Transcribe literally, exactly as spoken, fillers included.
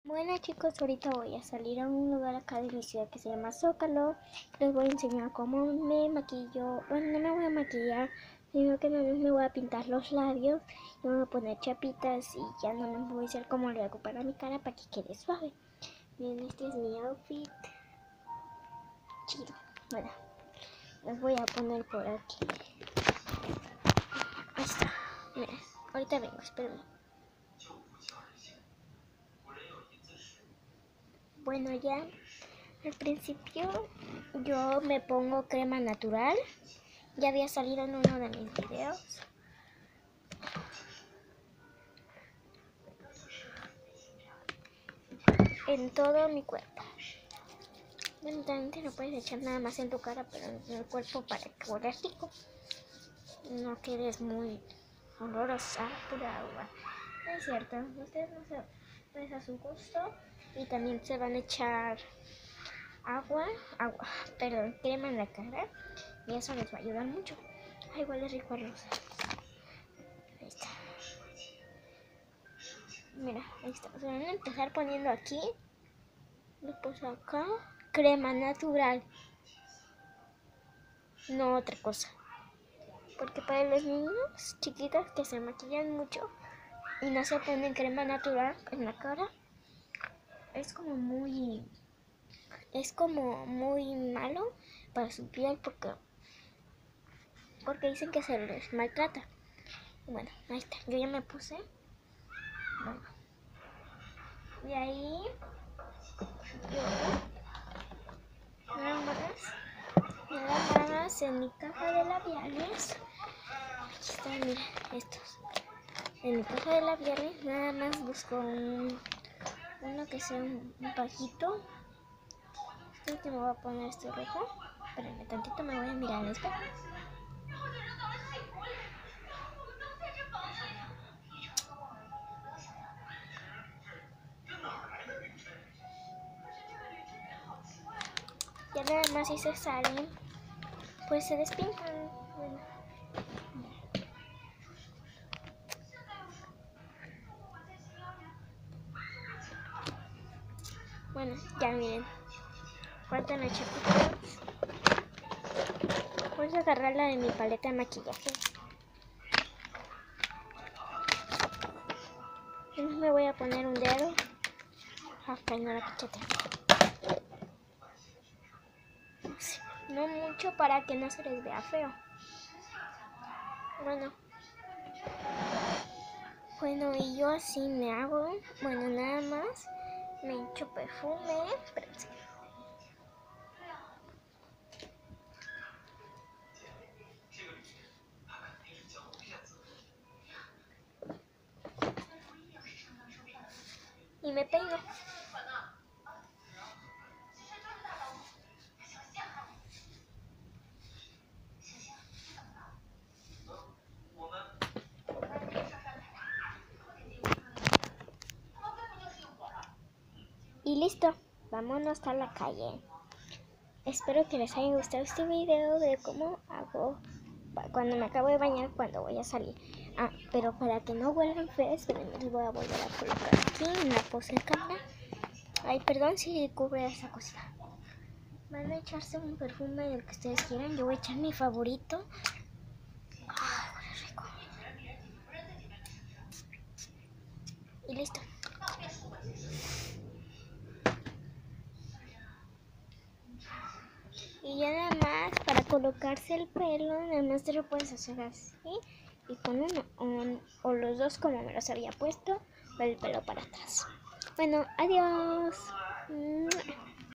Bueno chicos, ahorita voy a salir a un lugar acá de mi ciudad que se llama Zócalo. Les voy a enseñar cómo me maquillo. Bueno, no me voy a maquillar, sino que nada más me voy a pintar los labios. Y me voy a poner chapitas y ya no me voy a hacer como luego para mi cara para que quede suave. Miren, este es mi outfit. Chido. Bueno, los voy a poner por aquí. Ahí está. Miren, ahorita vengo, espérenme. Bueno, ya al principio yo me pongo crema natural. Ya había salido en uno de mis videos. En todo mi cuerpo. Bueno, también te lo puedes echar nada más en tu cara, pero en el cuerpo para que huela rico. No quedes muy olorosa, pura agua. No es cierto, ustedes no se pues a su gusto. Y también se van a echar agua, agua, perdón, crema en la cara. Y eso les va a ayudar mucho. Ay, huele rico a rosa. Ahí está. Mira, ahí está. Se van a empezar poniendo aquí. Después acá, crema natural. No otra cosa. Porque para los niños chiquitos que se maquillan mucho y no se ponen crema natural en la cara, es como muy... Es como muy malo para su piel porque, porque dicen que se les maltrata. Bueno, ahí está. Yo ya me puse. Bueno. Y ahí... Yo, nada más, nada más en mi caja de labiales. Aquí están, mira, estos. En mi caja de labiales nada más busco un, uno que sea un, un bajito. Este que me voy a poner este rojo. Espérenme tantito, me voy a mirar el espejo. Ya nada más si se salen, pues se despintan. Bueno. Bueno, ya miren. Faltan las chapitas. Voy a agarrar la de mi paleta de maquillaje. Me voy a poner un dedo acá en la cachete. No mucho para que no se les vea feo. Bueno. Bueno, y yo así me hago. Bueno, nada más. Me echo perfume. Espérense. Y me peino. Y listo, vámonos a la calle. Espero que les haya gustado este video de cómo hago cuando me acabo de bañar, cuando voy a salir. Ah, pero para que no huelan feos, les voy a volver a colocar aquí en la pose de cámara. Ay, perdón si cubre esa cosita. Van a echarse un perfume del que ustedes quieran. Yo voy a echar mi favorito. Ah, huele rico. Y listo. Y ya nada más para colocarse el pelo, nada más te lo puedes hacer así y con uno un, o los dos como me los había puesto, o el pelo para atrás. Bueno, adiós.